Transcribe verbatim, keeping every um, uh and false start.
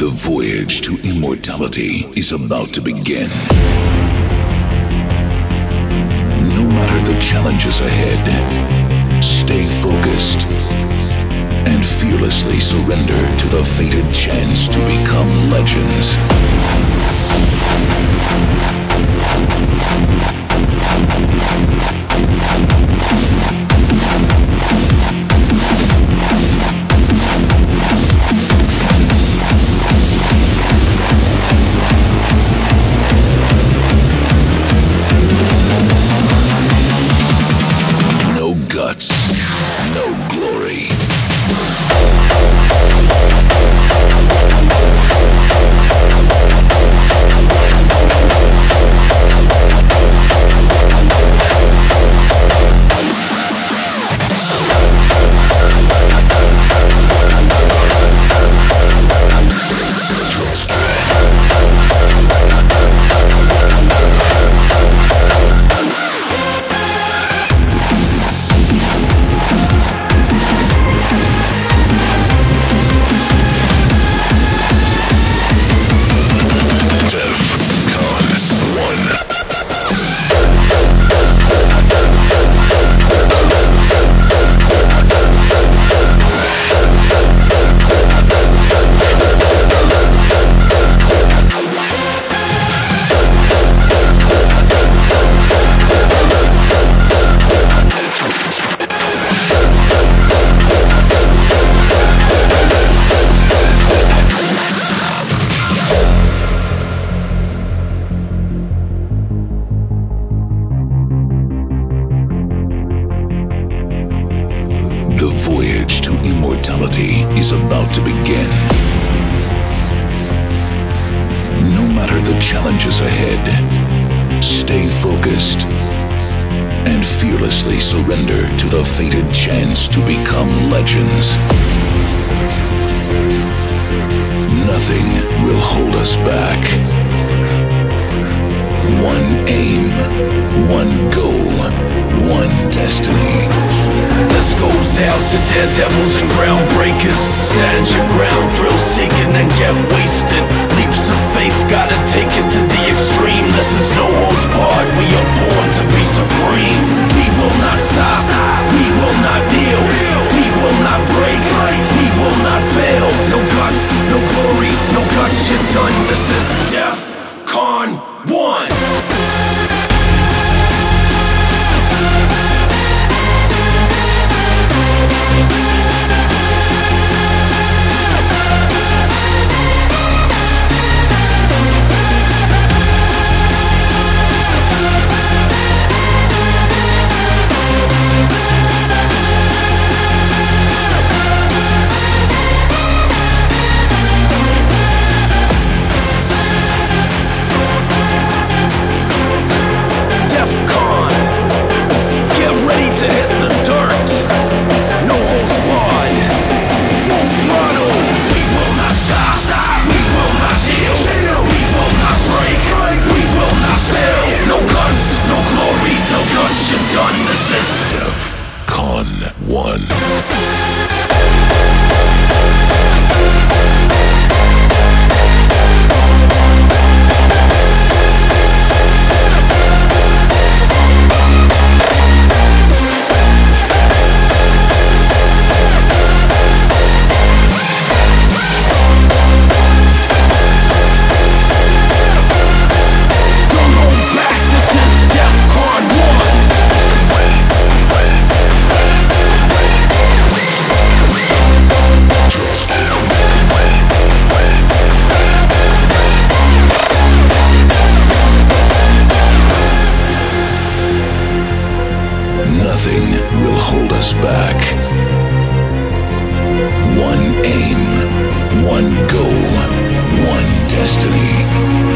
The voyage to immortality is about to begin. No matter the challenges ahead, stay focused and fearlessly surrender to the fated chance to become legends. No guts, no glory. The voyage to immortality is about to begin. No matter the challenges ahead, stay focused and fearlessly surrender to the fated chance to become legends. Nothing will hold us back. One aim, one goal, one destiny. This goes out to daredevils and groundbreakers. Stand your ground, thrill seeking and get wasted. Leaps of faith, gotta take it to the extreme. This is no holds barred, we are born to be supreme. We will not stop, we will not kneel, we will not break, we will not fail. No guts, no glory, no guts, you're done. This is Defqon one. Defqon one. Nothing will hold us back. One aim, one goal, one destiny.